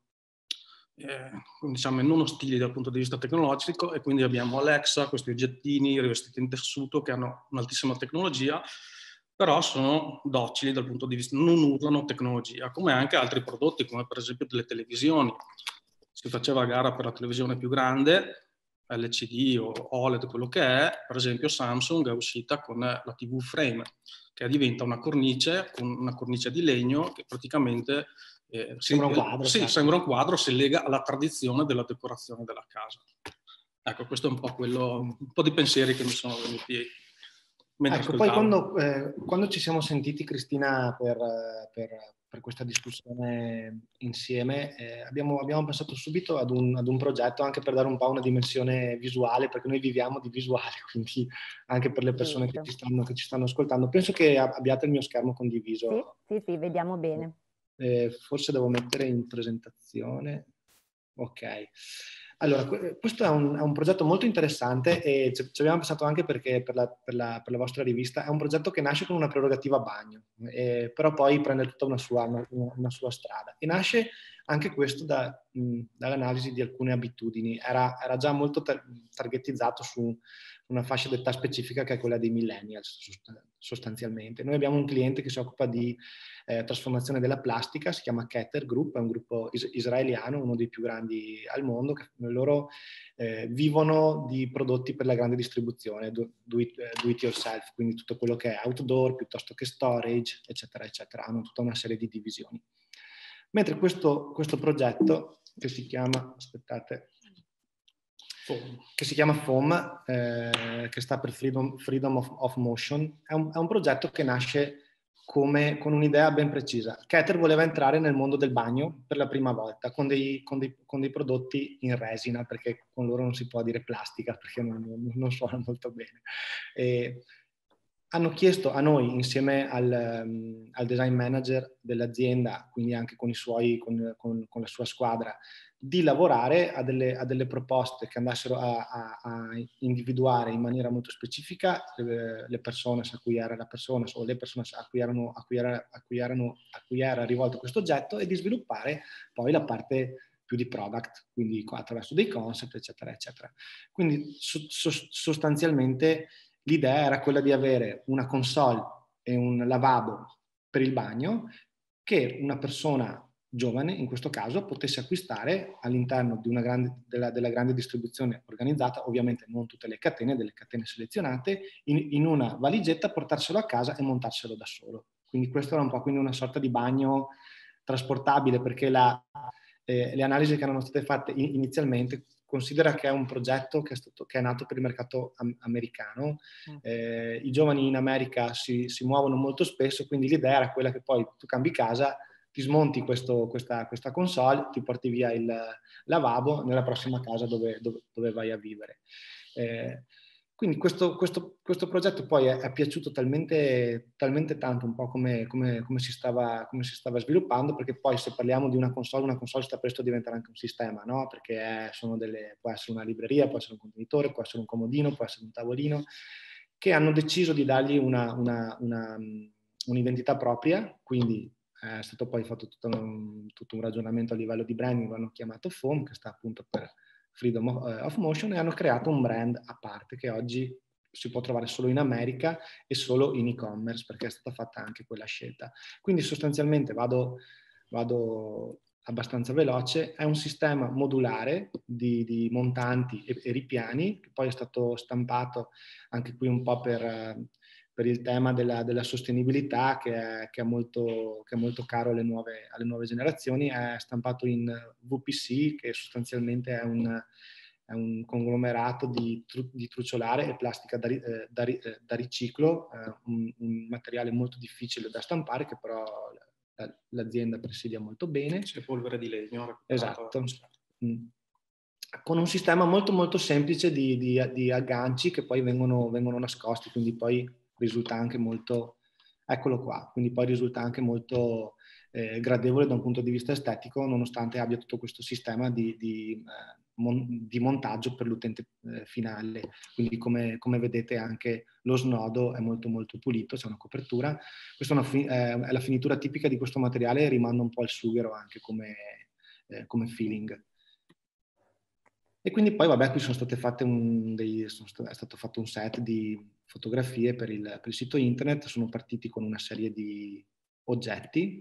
eh, diciamo non ostili dal punto di vista tecnologico, e quindi abbiamo Alexa, questi oggettini rivestiti in tessuto che hanno un'altissima tecnologia, però sono docili dal punto di vista, non urlano tecnologia, come anche altri prodotti, come per esempio delle televisioni. Si faceva gara per la televisione più grande, L C D o O L E D, quello che è. Per esempio Samsung è uscita con la tivù Frame, che diventa una cornice, con una cornice di legno che praticamente eh, sembra, si, un quadro, sì, certo. sembra un quadro, si lega alla tradizione della decorazione della casa. Ecco, questo è un po' quello, un po' di pensieri che mi sono venuti mentre ecco, ascoltavo. poi quando, eh, quando ci siamo sentiti, Cristina, per, per, per questa discussione insieme, eh, abbiamo, abbiamo pensato subito ad un, ad un progetto anche per dare un po' una dimensione visuale, perché noi viviamo di visuale, quindi anche per le persone che ci stanno, che ci stanno ascoltando. Penso che abbiate il mio schermo condiviso. Sì, sì, sì, vediamo bene. Eh, forse devo mettere in presentazione. Ok. Allora, questo è un, è un progetto molto interessante e ci, ci abbiamo pensato anche perché per la, per, la, per la vostra rivista è un progetto che nasce con una prerogativa bagno, eh, però poi prende tutta una sua, una, una sua strada. E nasce anche questo da, mh, dall'analisi di alcune abitudini. Era, era già molto tar- targetizzato su una fascia d'età specifica che è quella dei millennials sostanzialmente. Noi abbiamo un cliente che si occupa di eh, trasformazione della plastica, si chiama Keter Group, è un gruppo is- israeliano, uno dei più grandi al mondo, che loro eh, vivono di prodotti per la grande distribuzione, do, do, it, do it yourself, quindi tutto quello che è outdoor piuttosto che storage, eccetera, eccetera. Hanno tutta una serie di divisioni. Mentre questo, questo progetto, che si chiama, aspettate, che si chiama FOAM, eh, che sta per Freedom, Freedom of, of Motion, è un, è un progetto che nasce come, con un'idea ben precisa. Keter voleva entrare nel mondo del bagno per la prima volta con dei, con dei, con dei prodotti in resina, perché con loro non si può dire plastica, perché non, non, non suona molto bene. E hanno chiesto a noi, insieme al, um, al design manager dell'azienda, quindi anche con, i suoi, con, con, con la sua squadra, di lavorare a delle, a delle proposte che andassero a, a, a individuare in maniera molto specifica le, le persone a cui era la persona o le persone a cui, erano, a, cui era, a, cui erano, a cui era rivolto questo oggetto, e di sviluppare poi la parte più di product, quindi attraverso dei concept, eccetera, eccetera. Quindi so, so, sostanzialmente l'idea era quella di avere una console e un lavabo per il bagno che una persona giovane, in questo caso, potesse acquistare all'interno di una grande, della, della grande distribuzione organizzata, ovviamente non tutte le catene, delle catene selezionate, in, in una valigetta, portarselo a casa e montarselo da solo. Quindi questo era un po' quindi una sorta di bagno trasportabile, perché la, eh, le analisi che erano state fatte in, inizialmente considera che è un progetto che è, stato, che è nato per il mercato am- americano. Eh, I giovani in America si, si muovono molto spesso, quindi l'idea era quella che poi tu cambi casa, ti smonti questo, questa, questa console, ti porti via il lavabo nella prossima casa dove, dove, dove vai a vivere. Eh, quindi questo, questo, questo progetto poi è, è piaciuto talmente, talmente tanto, un po' come, come, come, si stava, come si stava sviluppando, perché poi se parliamo di una console, una console sta presto a diventare anche un sistema, no? Perché è, sono delle, può essere una libreria, può essere un contenitore, può essere un comodino, può essere un tavolino, che hanno deciso di dargli una, una, una, un'identità propria, quindi è stato poi fatto tutto un, tutto un ragionamento a livello di branding, l'hanno chiamato FOAM, che sta appunto per Freedom of Motion, e hanno creato un brand a parte che oggi si può trovare solo in America e solo in e-commerce, perché è stata fatta anche quella scelta. Quindi sostanzialmente vado, vado abbastanza veloce. È un sistema modulare di, di montanti e, e ripiani, che poi è stato stampato anche qui un po' per, per il tema della, della sostenibilità, che è, che, è molto, che è molto caro alle nuove, alle nuove generazioni. È stampato in V P C, che sostanzialmente è un, è un conglomerato di, tru, di truciolare e plastica da, eh, da, eh, da riciclo, eh, un, un materiale molto difficile da stampare, che però l'azienda presidia molto bene. C'è polvere di legno. Esatto. Mm. Con un sistema molto molto semplice di, di, di agganci che poi vengono, vengono nascosti, quindi poi risulta anche molto, eccolo qua, quindi poi risulta anche molto eh, gradevole da un punto di vista estetico, nonostante abbia tutto questo sistema di, di, eh, mon, di montaggio per l'utente eh, finale. Quindi come, come vedete anche lo snodo è molto molto pulito, c'è una copertura. Questa è, una, eh, è la finitura tipica di questo materiale e rimanda un po' al sughero anche come, eh, come feeling. E quindi poi, vabbè, qui sono state fatte un, dei, sono st- è stato fatto un set di fotografie per il, per il sito internet. Sono partiti con una serie di oggetti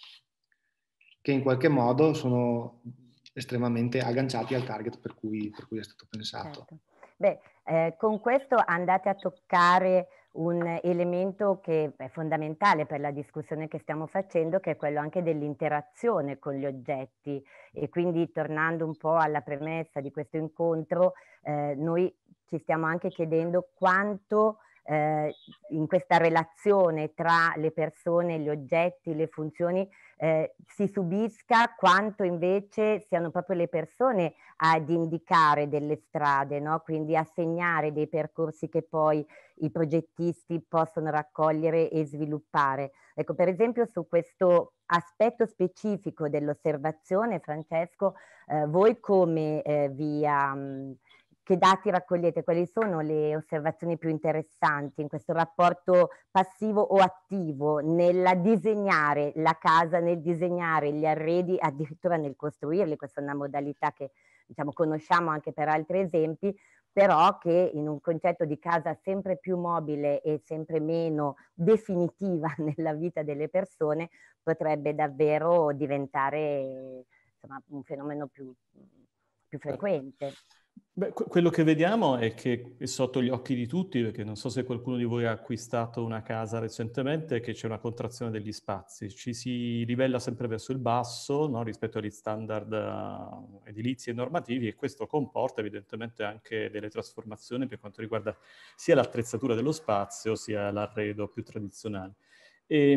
che in qualche modo sono estremamente agganciati al target per cui, per cui è stato pensato. Certo. Beh, eh, con questo andate a toccare un elemento che è fondamentale per la discussione che stiamo facendo, che è quello anche dell'interazione con gli oggetti. E quindi, tornando un po' alla premessa di questo incontro, eh, noi ci stiamo anche chiedendo quanto eh, in questa relazione tra le persone, gli oggetti, le funzioni eh, si subisca, quanto invece siano proprio le persone ad indicare delle strade, no? Quindi a segnare dei percorsi che poi i progettisti possono raccogliere e sviluppare. Ecco, per esempio, su questo aspetto specifico dell'osservazione, Francesco, eh, voi come eh, via... Mh, che dati raccogliete? Quali sono le osservazioni più interessanti in questo rapporto passivo o attivo nel disegnare la casa, nel disegnare gli arredi, addirittura nel costruirli? Questa è una modalità che, diciamo, conosciamo anche per altri esempi, però che in un concetto di casa sempre più mobile e sempre meno definitiva nella vita delle persone potrebbe davvero diventare, insomma, un fenomeno più, più frequente. Beh, quello che vediamo è che è sotto gli occhi di tutti, perché non so se qualcuno di voi ha acquistato una casa recentemente, che c'è una contrazione degli spazi. Ci si livella sempre verso il basso, no, rispetto agli standard uh, edilizi e normativi, e questo comporta evidentemente anche delle trasformazioni per quanto riguarda sia l'attrezzatura dello spazio, sia l'arredo più tradizionale. E,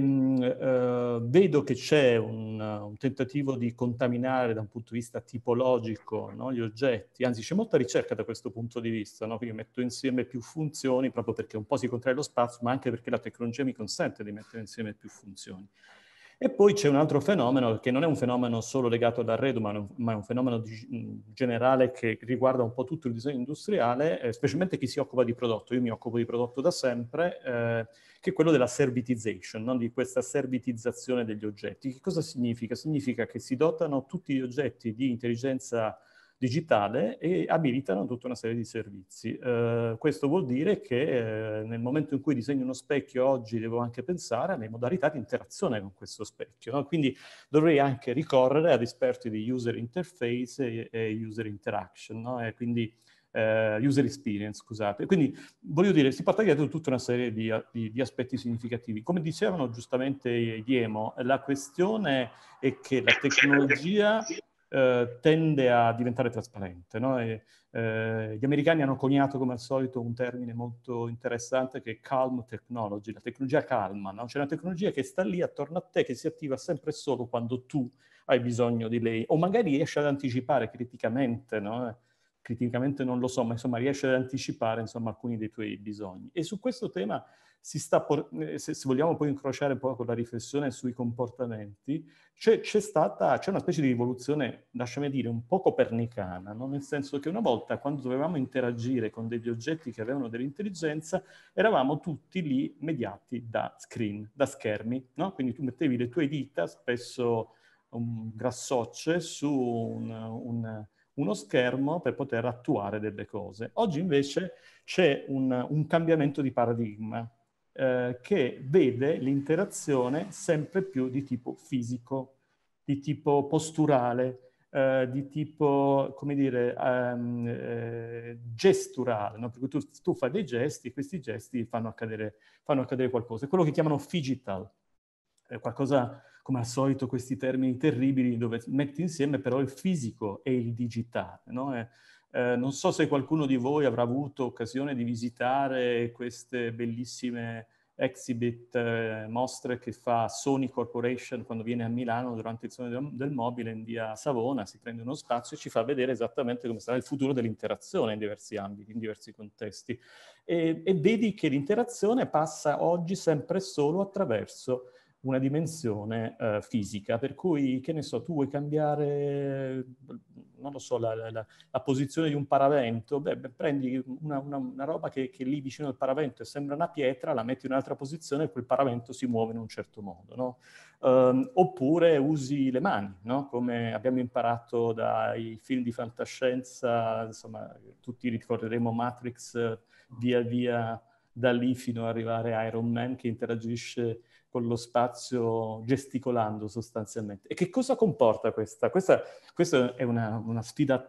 uh, vedo che c'è un, un tentativo di contaminare da un punto di vista tipologico, no, gli oggetti, anzi c'è molta ricerca da questo punto di vista, no? Quindi metto insieme più funzioni proprio perché un po' si contrae lo spazio, ma anche perché la tecnologia mi consente di mettere insieme più funzioni. E poi c'è un altro fenomeno, che non è un fenomeno solo legato all'arredo, ma, ma è un fenomeno di, generale che riguarda un po' tutto il disegno industriale, eh, specialmente chi si occupa di prodotto. Io mi occupo di prodotto da sempre, eh, che è quello della servitization, no? Di questa servitizzazione degli oggetti. Che cosa significa? Significa che si dotano tutti gli oggetti di intelligenza digitale e abilitano tutta una serie di servizi. Uh, questo vuol dire che uh, nel momento in cui disegno uno specchio oggi devo anche pensare alle modalità di interazione con questo specchio, no? Quindi dovrei anche ricorrere ad esperti di user interface e, e user interaction, no? E quindi uh, user experience, scusate. Quindi voglio dire, si porta dietro tutta una serie di, di, di aspetti significativi. Come dicevano giustamente i Diemo, la questione è che la tecnologia Uh, tende a diventare trasparente, no? E, uh, gli americani hanno coniato come al solito un termine molto interessante che è calm technology, la tecnologia calma, no? C'è una tecnologia che sta lì attorno a te, che si attiva sempre solo quando tu hai bisogno di lei, o magari riesce ad anticipare criticamente, no? Criticamente non lo so, ma insomma riesce ad anticipare insomma alcuni dei tuoi bisogni. E su questo tema si sta, por- se, se vogliamo poi incrociare un po' con la riflessione sui comportamenti, c'è, c'è stata, c'è una specie di rivoluzione, lasciami dire, un po' copernicana, no? Nel senso che una volta, quando dovevamo interagire con degli oggetti che avevano dell'intelligenza, eravamo tutti lì mediati da screen, da schermi, no? Quindi tu mettevi le tue dita, spesso un grassocce, su un, un, uno schermo per poter attuare delle cose. Oggi invece c'è un, un cambiamento di paradigma, Eh, che vede l'interazione sempre più di tipo fisico. di tipo posturale, eh, di tipo, come dire, um, eh, gesturale, no? Perché tu, tu fai dei gesti e questi gesti fanno accadere, fanno accadere qualcosa. È quello che chiamano phygital, è qualcosa, come al solito, questi termini terribili dove metti insieme però il fisico e il digitale, no? È, eh, non so se qualcuno di voi avrà avuto occasione di visitare queste bellissime exhibit, eh, mostre che fa Sony Corporation quando viene a Milano durante il Salone del, del Mobile in via Savona, si prende uno spazio e ci fa vedere esattamente come sarà il futuro dell'interazione in diversi ambiti, in diversi contesti. E, e vedi che l'interazione passa oggi sempre solo attraverso una dimensione uh, fisica, per cui, che ne so, tu vuoi cambiare, non lo so, la, la, la posizione di un paravento, beh, beh prendi una, una, una roba che, che lì vicino al paravento sembra una pietra, la metti in un'altra posizione e quel paravento si muove in un certo modo, no? Um, oppure usi le mani, no? Come abbiamo imparato dai film di fantascienza, insomma, tutti ricorderemo Matrix, via via da lì fino ad arrivare a Iron Man che interagisce con lo spazio gesticolando sostanzialmente. E che cosa comporta questa? Questa, questa è una, una sfida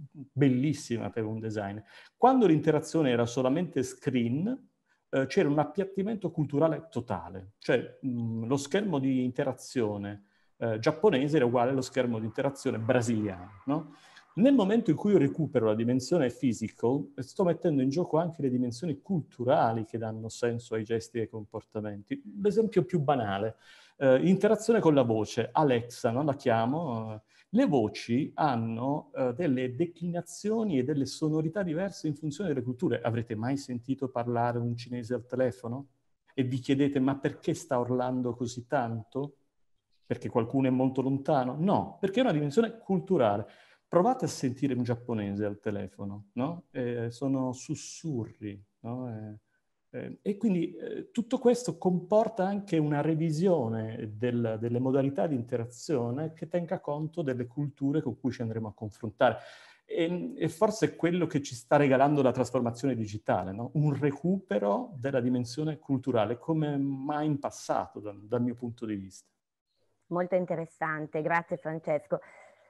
bellissima per un design. Quando l'interazione era solamente screen, eh, c'era un appiattimento culturale totale. Cioè mh, lo schermo di interazione eh, giapponese era uguale allo schermo di interazione brasiliano, no? Nel momento in cui io recupero la dimensione physical, sto mettendo in gioco anche le dimensioni culturali che danno senso ai gesti e ai comportamenti. L'esempio più banale, eh, interazione con la voce. Alexa, no? La chiamo. Eh, le voci hanno eh, delle declinazioni e delle sonorità diverse in funzione delle culture. Avrete mai sentito parlare un cinese al telefono? E vi chiedete, ma perché sta urlando così tanto? Perché qualcuno è molto lontano? No, perché è una dimensione culturale. Provate a sentire un giapponese al telefono, no? Eh, sono sussurri, no? Eh, eh, e quindi eh, tutto questo comporta anche una revisione del, delle modalità di interazione che tenga conto delle culture con cui ci andremo a confrontare. E, e forse è quello che ci sta regalando la trasformazione digitale, no? Un recupero della dimensione culturale, come mai in passato, dal, dal mio punto di vista. Molto interessante, grazie Francesco.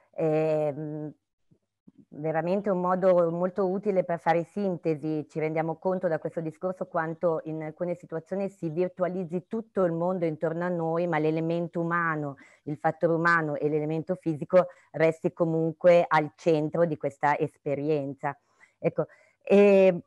Eh, veramente un modo molto utile per fare sintesi. Ci rendiamo conto da questo discorso quanto in alcune situazioni si virtualizzi tutto il mondo intorno a noi, ma l'elemento umano, il fattore umano e l'elemento fisico resti comunque al centro di questa esperienza. Ecco, e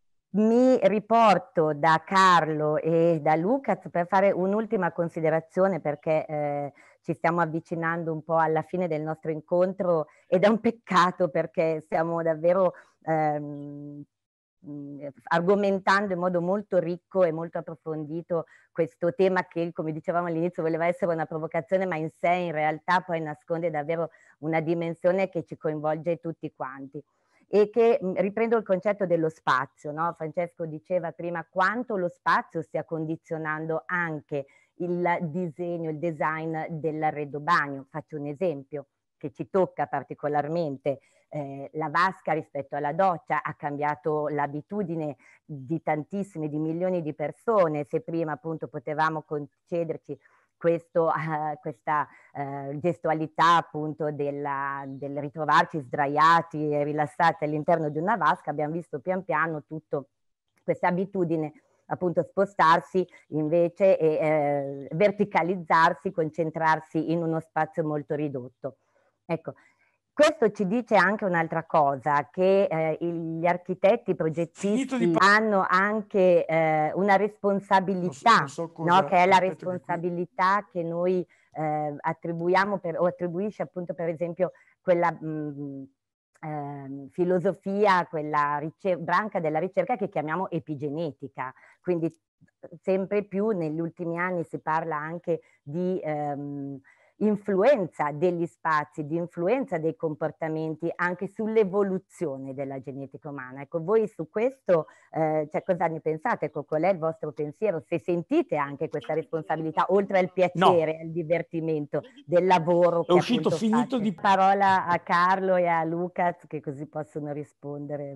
mi riporto da Carlo e da Lucas per fare un'ultima considerazione, perché eh, ci stiamo avvicinando un po' alla fine del nostro incontro ed è un peccato perché stiamo davvero ehm, argomentando in modo molto ricco e molto approfondito questo tema che, come dicevamo all'inizio, voleva essere una provocazione, ma in sé in realtà poi nasconde davvero una dimensione che ci coinvolge tutti quanti. E che riprendo il concetto dello spazio, no? Francesco diceva prima quanto lo spazio stia condizionando anche il disegno, il design dell'arredo bagno. Faccio un esempio che ci tocca particolarmente. Eh, la vasca rispetto alla doccia ha cambiato l'abitudine di tantissime, di milioni di persone. Se prima appunto potevamo concederci Questo, uh, questa uh, gestualità appunto della, del ritrovarci sdraiati e rilassati all'interno di una vasca, abbiamo visto pian piano tutta questa abitudine appunto spostarsi invece e eh, verticalizzarsi, concentrarsi in uno spazio molto ridotto. Ecco, questo ci dice anche un'altra cosa, che eh, gli architetti, i progettisti hanno anche eh, una responsabilità, non so, non so no? Che è la responsabilità che, che noi eh, attribuiamo per, o attribuisce appunto per esempio quella mh, eh, filosofia, quella branca della ricerca che chiamiamo epigenetica. Quindi sempre più negli ultimi anni si parla anche di ehm, influenza degli spazi, di influenza dei comportamenti anche sull'evoluzione della genetica umana. Ecco, voi su questo, eh, cioè, cosa ne pensate? Ecco, qual è il vostro pensiero? Se sentite anche questa responsabilità, oltre al piacere, no. al divertimento del lavoro. È uscito finito fate. Di... Parola a Carlo e a Lucas, che così possono rispondere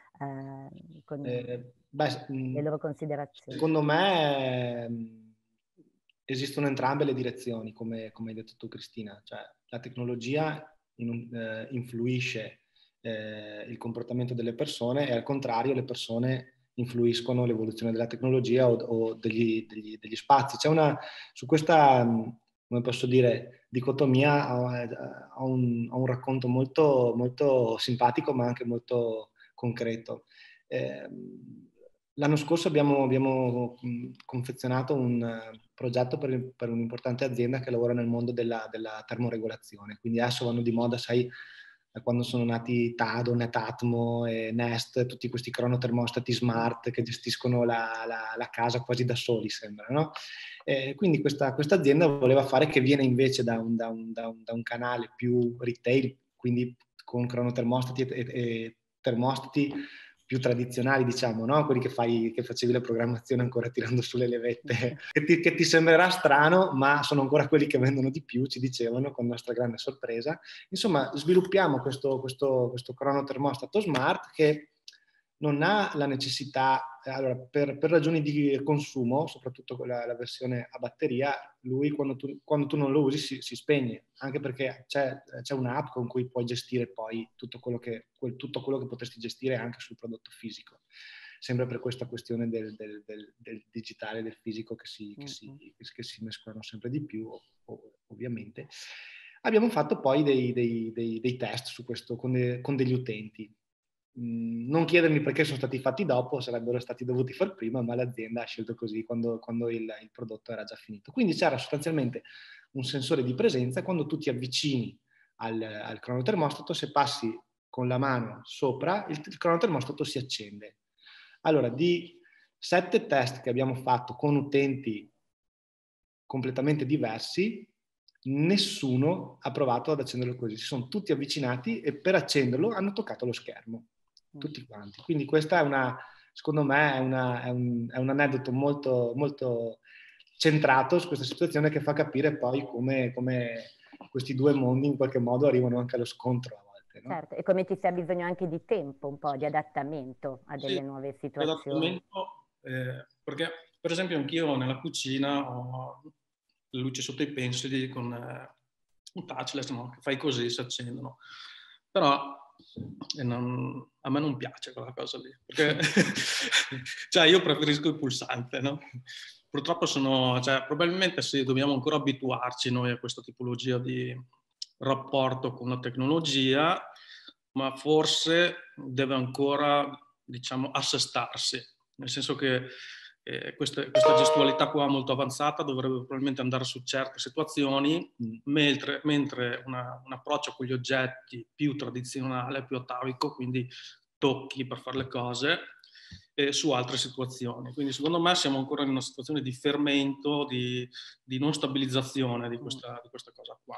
eh, con eh, beh, le loro considerazioni. Secondo me... esistono entrambe le direzioni, come, come hai detto tu Cristina, cioè la tecnologia in, eh, influisce eh, il comportamento delle persone e al contrario le persone influissano l'evoluzione della tecnologia o, o degli, degli, degli spazi. C'è una, su questa, come posso dire, dicotomia ha un, un racconto molto, molto simpatico ma anche molto concreto. Eh, L'anno scorso abbiamo, abbiamo confezionato un progetto per, per un'importante azienda che lavora nel mondo della, della termoregolazione, quindi adesso vanno di moda, sai, quando sono nati Tado, Netatmo e Nest, tutti questi cronotermostati smart che gestiscono la, la, la casa quasi da soli, sembra, no? Eh, quindi questa, questa azienda voleva fare che viene invece da un, da, un, da, un, da un canale più retail, quindi con cronotermostati e, e, e termostati più tradizionali, diciamo, no? Quelli che, fai, che facevi la programmazione ancora tirando sulle levette, che ti, che ti sembrerà strano, ma sono ancora quelli che vendono di più, ci dicevano, con nostra grande sorpresa. Insomma, sviluppiamo questo, questo, questo cronotermostato smart che non ha la necessità, allora, per, per ragioni di consumo, soprattutto con la, la versione a batteria, lui quando tu, quando tu non lo usi si, si spegne, anche perché c'è, c'è un'app con cui puoi gestire poi tutto quello, che, quel, tutto quello che potresti gestire anche sul prodotto fisico, sempre per questa questione del, del, del, del digitale e del fisico che si, che, si, che si mescolano sempre di più, ovviamente. Abbiamo fatto poi dei, dei, dei, dei test su questo con, de, con degli utenti. Non chiedermi perché sono stati fatti dopo, sarebbero stati dovuti far prima, ma l'azienda ha scelto così quando, quando il, il prodotto era già finito. Quindi c'era sostanzialmente un sensore di presenza, quando tu ti avvicini al, al cronotermostato, se passi con la mano sopra, il, il cronotermostato si accende. Allora, di sette test che abbiamo fatto con utenti completamente diversi, nessuno ha provato ad accenderlo così. Si sono tutti avvicinati e per accenderlo hanno toccato lo schermo. Tutti quanti. Quindi questa è una, secondo me, è, una, è, un, è un aneddoto molto, molto centrato su questa situazione che fa capire poi come, come questi due mondi in qualche modo arrivano anche allo scontro a volte. No? Certo, e come ci sia bisogno anche di tempo, un po' di adattamento a delle sì, nuove situazioni. Eh, perché per esempio anch'io nella cucina ho le luci sotto i pensili con eh, un touchless, no? Che fai così, si accendono. Però e non, a me non piace quella cosa lì, perché cioè io preferisco il pulsante, no? Purtroppo sono, cioè, probabilmente sì, dobbiamo ancora abituarci noi a questa tipologia di rapporto con la tecnologia, ma forse deve ancora, diciamo, assestarsi, nel senso che eh, questa, questa gestualità qua molto avanzata dovrebbe probabilmente andare su certe situazioni, mentre, mentre una, un approccio con gli oggetti più tradizionale, più atavico, quindi tocchi per fare le cose, eh, su altre situazioni. Quindi secondo me siamo ancora in una situazione di fermento, di, di non stabilizzazione di questa, di questa cosa qua.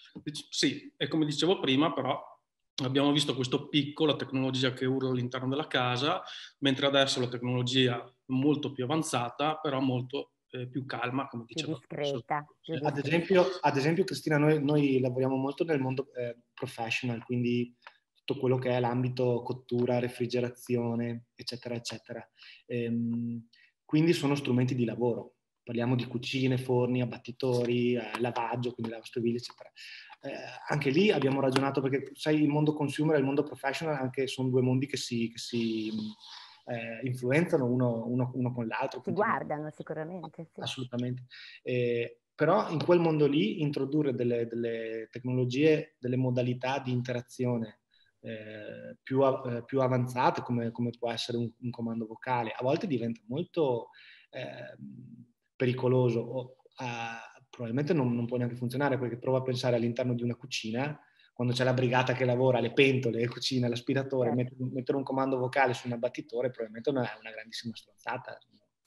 Sì, e come dicevo prima, però abbiamo visto questo picco, la tecnologia che urla all'interno della casa, mentre adesso la tecnologia è molto più avanzata, però molto eh, più calma, come diceva. Più discreta. Più discreta. Ad esempio, ad esempio, Cristina, noi, noi lavoriamo molto nel mondo eh, professional, quindi tutto quello che è l'ambito cottura, refrigerazione, eccetera, eccetera. Ehm, quindi sono strumenti di lavoro. Parliamo di cucine, forni, abbattitori, eh, lavaggio, quindi lavastoviglie, eccetera. Eh, anche lì abbiamo ragionato, perché sai, il mondo consumer e il mondo professional anche sono due mondi che si, che si eh, influenzano uno, uno, uno con l'altro. Si guardano sicuramente. Sì. Assolutamente. Eh, però in quel mondo lì introdurre delle, delle tecnologie, delle modalità di interazione eh, più, eh, più avanzate, come, come può essere un, un comando vocale, a volte diventa molto eh, pericoloso o eh, probabilmente non, non può neanche funzionare, perché prova a pensare all'interno di una cucina, quando c'è la brigata che lavora, le pentole, le cucine, l'aspiratore, certo. mettere, mettere un comando vocale su un abbattitore probabilmente è una, una grandissima stronzata.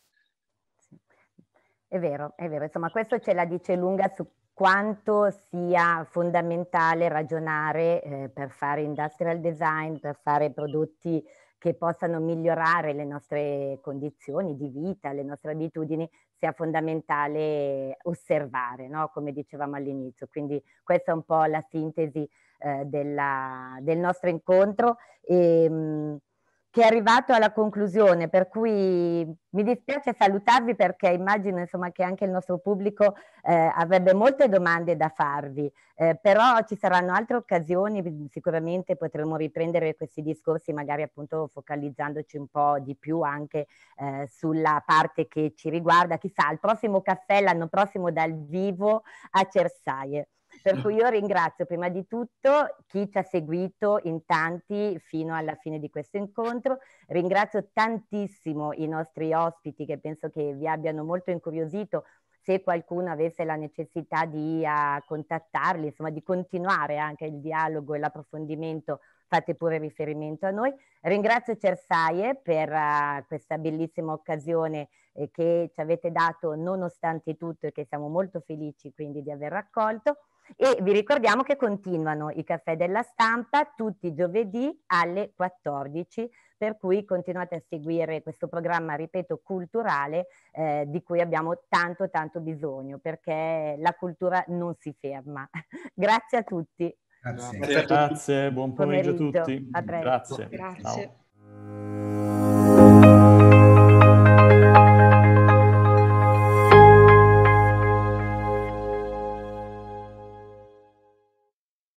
Sì. È vero, è vero. Insomma, questo ce la dice lunga su quanto sia fondamentale ragionare eh, per fare industrial design, per fare prodotti che possano migliorare le nostre condizioni di vita, le nostre abitudini, sia fondamentale osservare, no? Come dicevamo all'inizio. Quindi questa è un po' la sintesi eh, della, del nostro incontro. E, mh, che è arrivato alla conclusione, per cui mi dispiace salutarvi perché immagino insomma che anche il nostro pubblico eh, avrebbe molte domande da farvi, eh, però ci saranno altre occasioni, sicuramente potremo riprendere questi discorsi magari appunto focalizzandoci un po' di più anche eh, sulla parte che ci riguarda, chissà, il prossimo caffè l'anno prossimo dal vivo a Cersaie. Per cui io ringrazio prima di tutto chi ci ha seguito in tanti fino alla fine di questo incontro, ringrazio tantissimo i nostri ospiti che penso che vi abbiano molto incuriosito. Se qualcuno avesse la necessità di uh, contattarli, insomma di continuare anche il dialogo e l'approfondimento, fate pure riferimento a noi. Ringrazio Cersaie per uh, questa bellissima occasione eh, che ci avete dato nonostante tutto e che siamo molto felici quindi di aver raccolto. E vi ricordiamo che continuano i caffè della stampa tutti i giovedì alle quattordici, per cui continuate a seguire questo programma, ripeto, culturale eh, di cui abbiamo tanto tanto bisogno, perché la cultura non si ferma. Grazie a tutti. Grazie. Grazie, Grazie. Buon pomeriggio, pomeriggio a tutti. A Grazie. Grazie. Ciao.